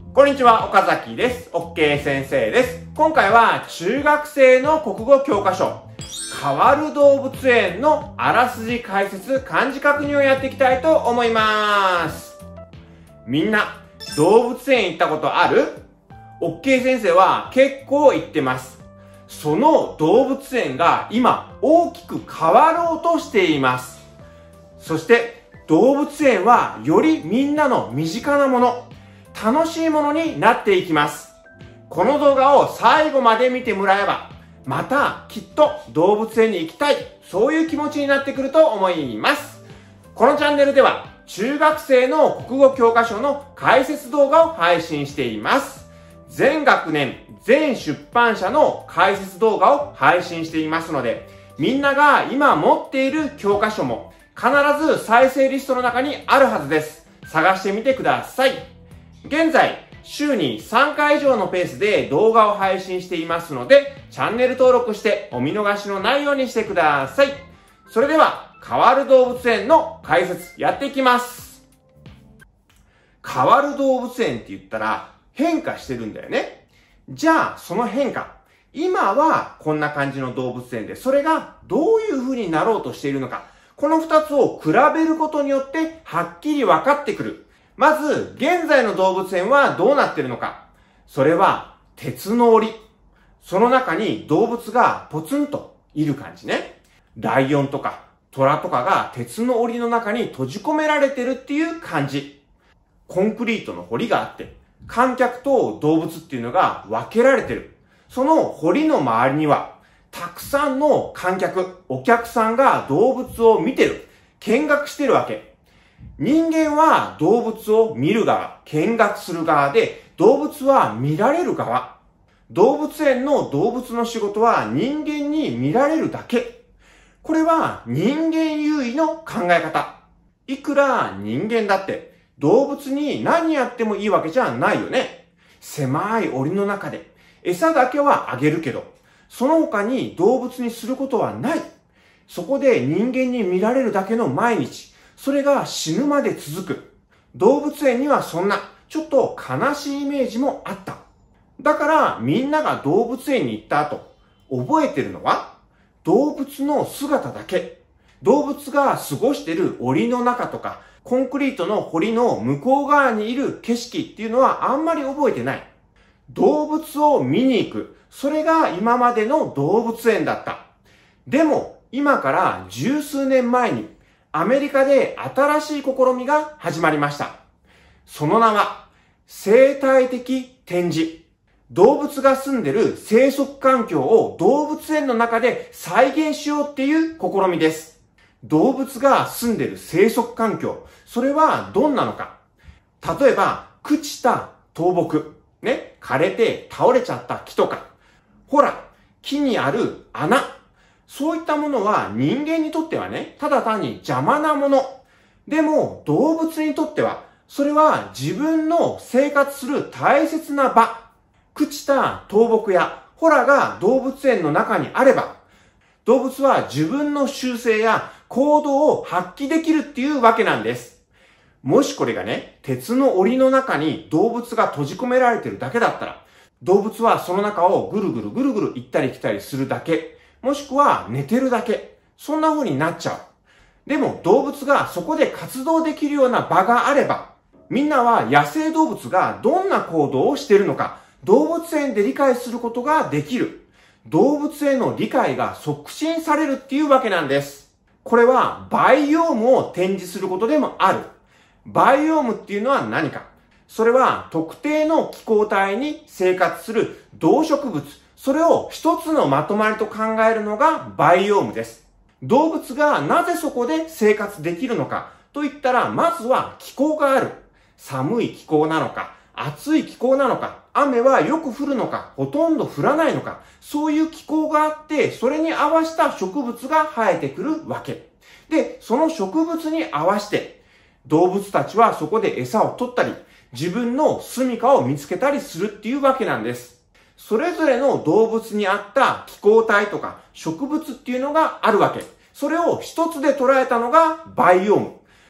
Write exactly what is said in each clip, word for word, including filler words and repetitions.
こんにちは、岡崎です。OK 先生です。今回は中学生の国語教科書、変わる動物園のあらすじ解説漢字確認をやっていきたいと思います。みんな、動物園行ったことある？ OK 先生は結構行ってます。その動物園が今大きく変わろうとしています。そして動物園はよりみんなの身近なもの、楽しいものになっていきます。この動画を最後まで見てもらえば、またきっと動物園に行きたい、そういう気持ちになってくると思います。このチャンネルでは中学生の国語教科書の解説動画を配信しています。全学年、全出版社の解説動画を配信していますので、みんなが今持っている教科書も必ず再生リストの中にあるはずです。探してみてください。現在、週にさんかい以上のペースで動画を配信していますので、チャンネル登録してお見逃しのないようにしてください。それでは、変わる動物園の解説やっていきます。変わる動物園って言ったら変化してるんだよね。じゃあ、その変化。今はこんな感じの動物園で、それがどういう風になろうとしているのか。この二つを比べることによってはっきり分かってくる。まず、現在の動物園はどうなっているのか。それは、鉄の檻。その中に動物がポツンといる感じね。ライオンとか虎とかが鉄の檻の中に閉じ込められてるっていう感じ。コンクリートの堀があって、観客と動物っていうのが分けられてる。その堀の周りには、たくさんの観客、お客さんが動物を見てる。見学してるわけ。人間は動物を見る側、見学する側で、動物は見られる側。動物園の動物の仕事は人間に見られるだけ。これは人間優位の考え方。いくら人間だって動物に何やってもいいわけじゃないよね。狭い檻の中で餌だけはあげるけど、その他に動物にすることはない。そこで人間に見られるだけの毎日。それが死ぬまで続く。動物園にはそんな、ちょっと悲しいイメージもあった。だからみんなが動物園に行った後、覚えてるのは動物の姿だけ。動物が過ごしている檻の中とか、コンクリートの堀の向こう側にいる景色っていうのはあんまり覚えてない。動物を見に行く。それが今までの動物園だった。でも今から十数年前にアメリカで新しい試みが始まりました。その名は生態的展示。動物が住んでる生息環境を動物園の中で再現しようっていう試みです。動物が住んでる生息環境、それはどんなのか。例えば、朽ちた倒木、ね、枯れて倒れちゃった木とか、ほら、木にある穴、そういったものは人間にとってはね、ただ単に邪魔なもの。でも動物にとっては、それは自分の生活する大切な場。朽ちた倒木やホラが動物園の中にあれば、動物は自分の習性や行動を発揮できるっていうわけなんです。もしこれがね、鉄の檻の中に動物が閉じ込められてるだけだったら、動物はその中をぐるぐるぐるぐる行ったり来たりするだけ。もしくは寝てるだけ。そんな風になっちゃう。でも動物がそこで活動できるような場があれば、みんなは野生動物がどんな行動をしているのか、動物園で理解することができる。動物への理解が促進されるっていうわけなんです。これはバイオームを展示することでもある。バイオームっていうのは何か。それは特定の気候帯に生活する動植物。それを一つのまとまりと考えるのがバイオームです。動物がなぜそこで生活できるのかといったら、まずは気候がある。寒い気候なのか、暑い気候なのか、雨はよく降るのか、ほとんど降らないのか、そういう気候があって、それに合わせた植物が生えてくるわけ。で、その植物に合わせて、動物たちはそこで餌を取ったり、自分の住処を見つけたりするっていうわけなんです。それぞれの動物に合った気候帯とか植物っていうのがあるわけ。それを一つで捉えたのがバイオーム。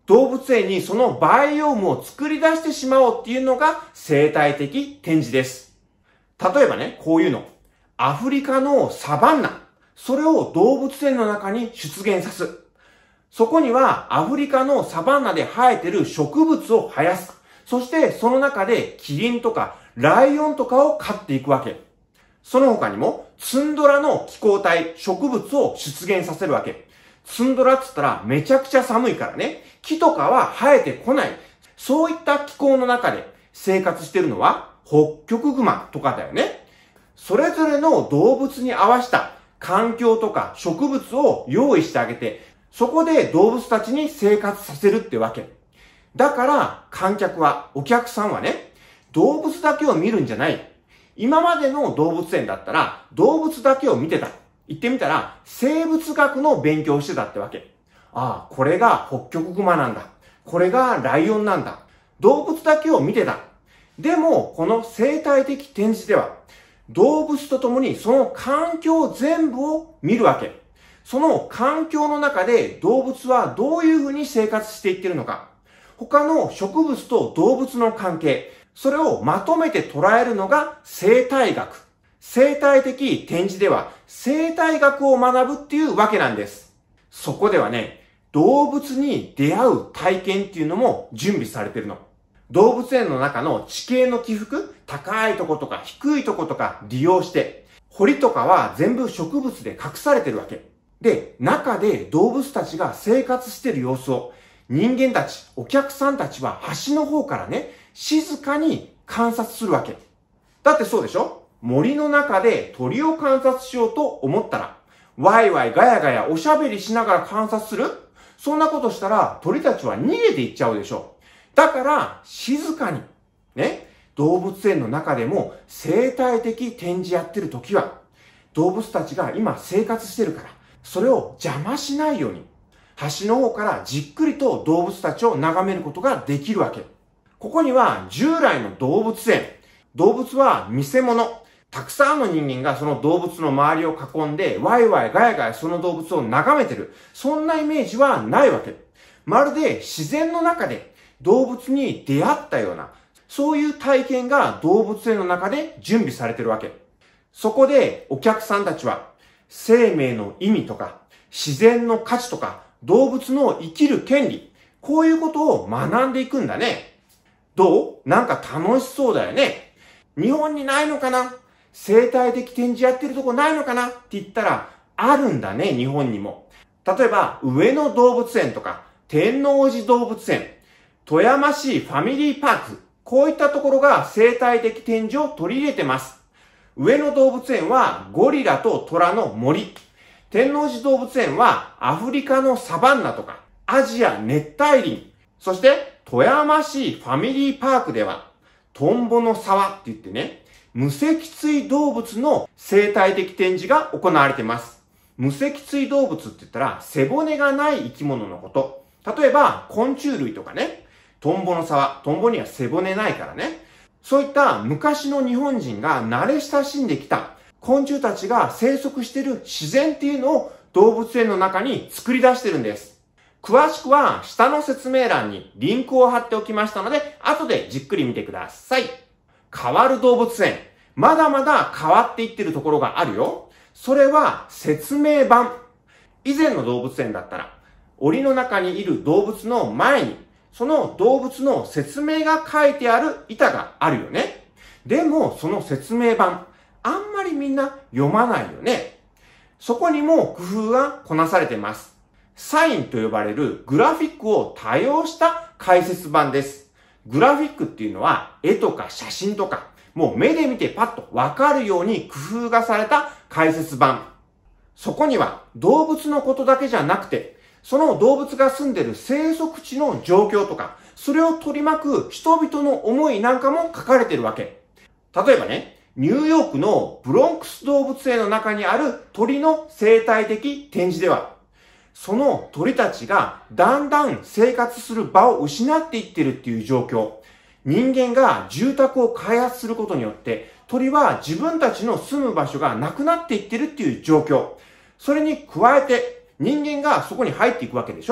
動物園にそのバイオームを作り出してしまおうっていうのが生態的展示です。例えばね、こういうの。アフリカのサバンナ。それを動物園の中に出現さす。そこにはアフリカのサバンナで生えてる植物を生やす。そしてその中でキリンとかライオンとかを飼っていくわけ。その他にもツンドラの気候帯、植物を出現させるわけ。ツンドラって言ったらめちゃくちゃ寒いからね。木とかは生えてこない。そういった気候の中で生活してるのはホッキョクグマとかだよね。それぞれの動物に合わせた環境とか植物を用意してあげて、そこで動物たちに生活させるってわけ。だから観客は、お客さんはね、動物だけを見るんじゃない。今までの動物園だったら動物だけを見てた。言ってみたら生物学の勉強をしてたってわけ。ああ、これがホッキョクグマなんだ。これがライオンなんだ。動物だけを見てた。でも、この生態的展示では、動物と共にその環境全部を見るわけ。その環境の中で動物はどういうふうに生活していってるのか。他の植物と動物の関係。それをまとめて捉えるのが生態学。生態的展示では生態学を学ぶっていうわけなんです。そこではね、動物に出会う体験っていうのも準備されてるの。動物園の中の地形の起伏、高いとことか低いとことか利用して、堀とかは全部植物で隠されてるわけ。で、中で動物たちが生活してる様子を人間たち、お客さんたちは端の方からね、静かに観察するわけ。だってそうでしょ？森の中で鳥を観察しようと思ったら、ワイワイガヤガヤおしゃべりしながら観察する？そんなことしたら鳥たちは逃げていっちゃうでしょ。だから静かに、ね、動物園の中でも生態的展示やってる時は、動物たちが今生活してるから、それを邪魔しないように、端の方からじっくりと動物たちを眺めることができるわけ。ここには従来の動物園、動物は見せ物、たくさんの人間がその動物の周りを囲んで、ワイワイガヤガヤその動物を眺めてる。そんなイメージはないわけ。まるで自然の中で動物に出会ったような、そういう体験が動物園の中で準備されてるわけ。そこでお客さんたちは、生命の意味とか、自然の価値とか、動物の生きる権利、こういうことを学んでいくんだね。どう？なんか楽しそうだよね。日本にないのかな？生態的展示やってるとこないのかなって言ったら、あるんだね、日本にも。例えば、上野動物園とか、天王寺動物園、富山市ファミリーパーク、こういったところが生態的展示を取り入れてます。上野動物園はゴリラとトラの森。天王寺動物園はアフリカのサバンナとか、アジア熱帯林。そして、富山市ファミリーパークでは、トンボの沢って言ってね、無脊椎動物の生態的展示が行われています。無脊椎動物って言ったら背骨がない生き物のこと。例えば昆虫類とかね、トンボの沢、トンボには背骨ないからね。そういった昔の日本人が慣れ親しんできた昆虫たちが生息している自然っていうのを動物園の中に作り出してるんです。詳しくは下の説明欄にリンクを貼っておきましたので、後でじっくり見てください。変わる動物園。まだまだ変わっていってるところがあるよ。それは説明板。以前の動物園だったら、檻の中にいる動物の前に、その動物の説明が書いてある板があるよね。でも、その説明板、あんまりみんな読まないよね。そこにも工夫がこなされています。サインと呼ばれるグラフィックを多用した解説板です。グラフィックっていうのは絵とか写真とか、もう目で見てパッとわかるように工夫がされた解説板。そこには動物のことだけじゃなくて、その動物が住んでる生息地の状況とか、それを取り巻く人々の思いなんかも書かれてるわけ。例えばね、ニューヨークのブロンクス動物園の中にある鳥の生態的展示では、その鳥たちがだんだん生活する場を失っていってるっていう状況。人間が住宅を開発することによって、鳥は自分たちの住む場所がなくなっていってるっていう状況。それに加えて、人間がそこに入っていくわけでしょ？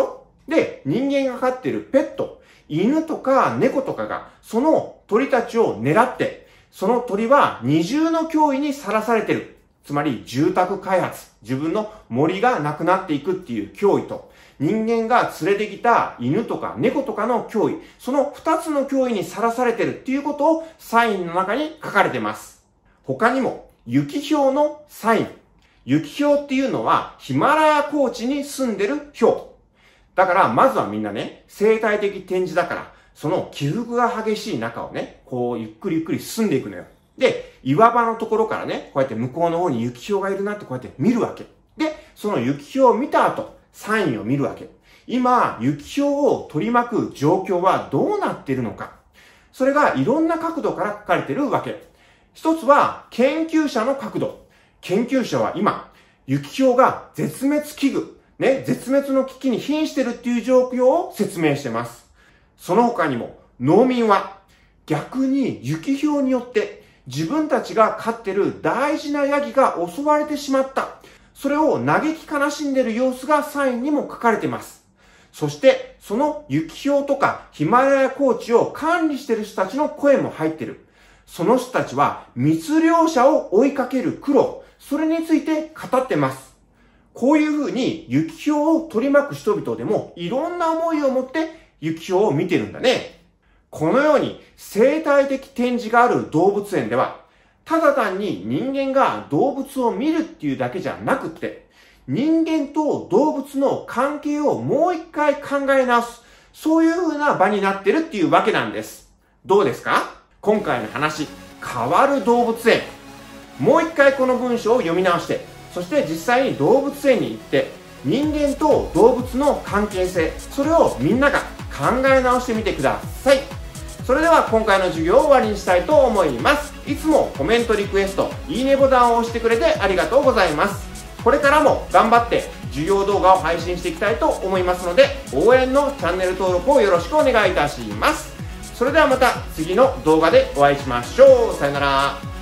で、人間が飼っているペット、犬とか猫とかが、その鳥たちを狙って、その鳥は二重の脅威にさらされている。つまり、住宅開発、自分の森がなくなっていくっていう脅威と、人間が連れてきた犬とか猫とかの脅威、その二つの脅威にさらされているっていうことをサインの中に書かれています。他にも、雪氷のサイン。雪氷っていうのはヒマラヤ高地に住んでる氷。だからまずはみんなね、生態的展示だから、その起伏が激しい中をね、こうゆっくりゆっくり進んでいくのよ。で、岩場のところからね、こうやって向こうの方に雪氷がいるなってこうやって見るわけ。で、その雪氷を見た後、サインを見るわけ。今、雪氷を取り巻く状況はどうなっているのか。それがいろんな角度から書かれているわけ。一つは研究者の角度。研究者は今、雪氷が絶滅危惧、ね、絶滅の危機に瀕しているっていう状況を説明しています。その他にも、農民は逆に雪氷によって自分たちが飼っている大事なヤギが襲われてしまった。それを嘆き悲しんでいる様子がサインにも書かれています。そして、その雪氷とかヒマラヤ高地を管理している人たちの声も入っている。その人たちは密猟者を追いかける苦労、それについて語ってます。こういうふうに雪氷を取り巻く人々でもいろんな思いを持って雪氷を見てるんだね。このように生態的展示がある動物園では、ただ単に人間が動物を見るっていうだけじゃなくって、人間と動物の関係をもう一回考え直す、そういうふうな場になってるっていうわけなんです。どうですか？今回の話、変わる動物園。もう一回この文章を読み直して、そして実際に動物園に行って、人間と動物の関係性、それをみんなが考え直してみてください。それでは今回の授業を終わりにしたいと思います。いつもコメントリクエスト、いいねボタンを押してくれてありがとうございます。これからも頑張って授業動画を配信していきたいと思いますので、応援のチャンネル登録をよろしくお願いいたします。それではまた次の動画でお会いしましょう。さよなら。